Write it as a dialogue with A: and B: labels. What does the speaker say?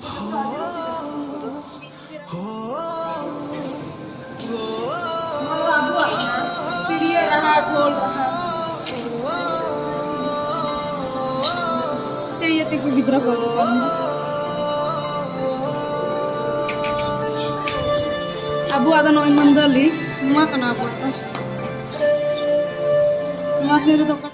A: फिर ये रहा ढोल रहा चाहिए तो कोई गिद्रा कर abu ada no mandali, mak kenapa? Mak niru